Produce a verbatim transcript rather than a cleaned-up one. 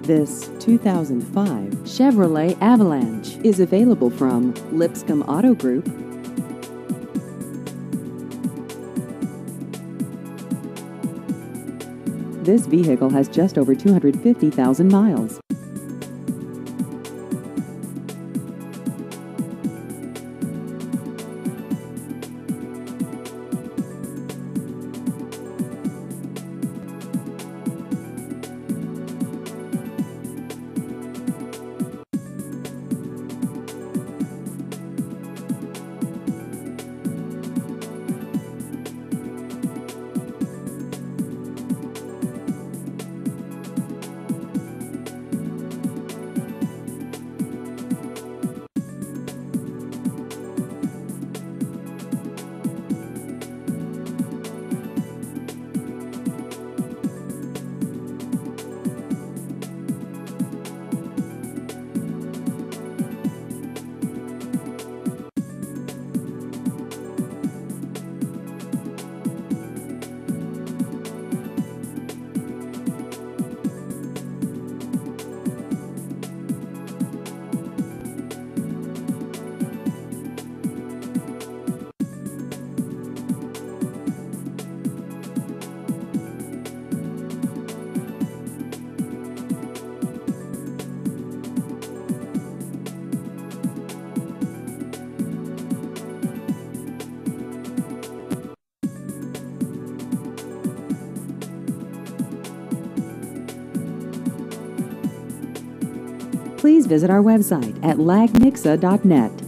This two thousand five Chevrolet Avalanche is available from Lipscomb Auto Group. This vehicle has just over two hundred fifty thousand miles. Please visit our website at lagnixa dot net.